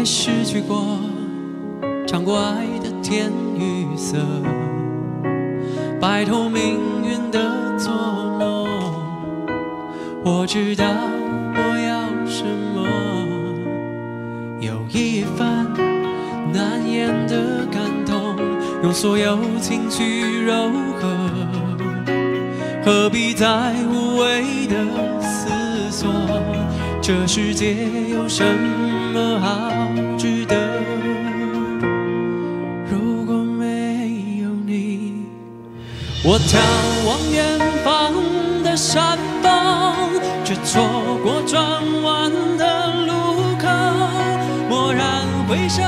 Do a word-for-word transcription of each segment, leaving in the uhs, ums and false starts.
失去过，尝过爱的甜与涩，摆脱命运的捉弄。我知道我要什么，有一番难言的感动，用所有情绪柔和，何必再无谓的思索？这世界有什么好值得？如果没有你，我眺望远方的山峰，却错过转弯的路口。蓦然回首，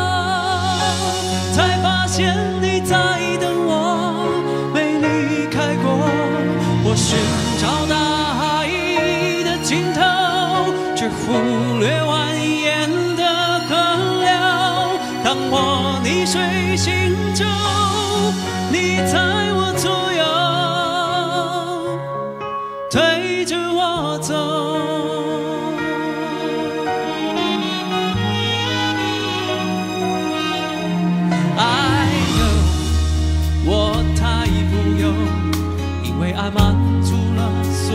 才发现你在等我，没离开过。我寻找大海的尽头，却忽略蜿蜒的河流。当我逆水行舟，你在我左右，推着我走。I know 我太富有，因为爱满足了所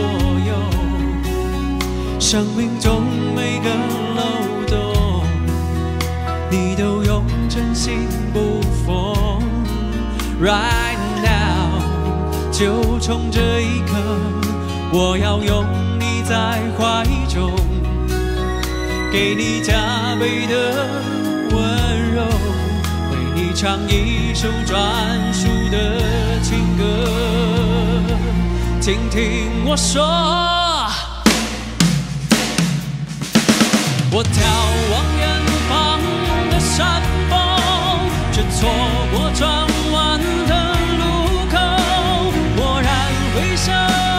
有。生命中每个漏洞，你都用真心补缝。Right now 就冲这一刻，我要拥你在怀中，给你加倍的温柔，为你唱一首专属的情歌。请听我说，我眺望远方的山峰，却错过转弯的路口。蓦然回首，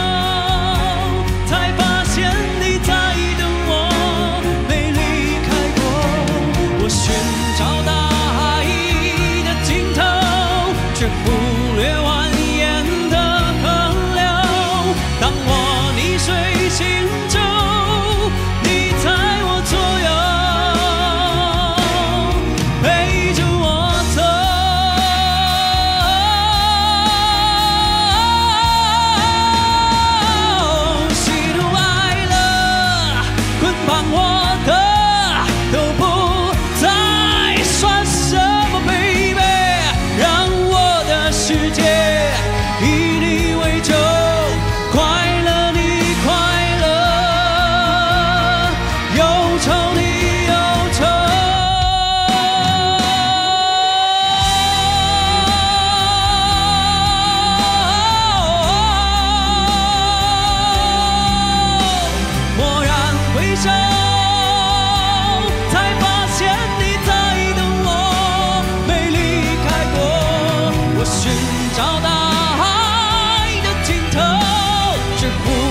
才发现你在等我，没离开过。我寻找大海的尽头，却忽略蜿蜒的河流。当我逆水行舟，你在我左右，陪着我走。喜怒哀乐捆绑我的，都不再算什么 baby， 让我的世界以你为舟，快乐你快乐，忧愁你忧愁。蓦然回首，才发现你在等我，没离开过。我寻找大海的尽头，却忽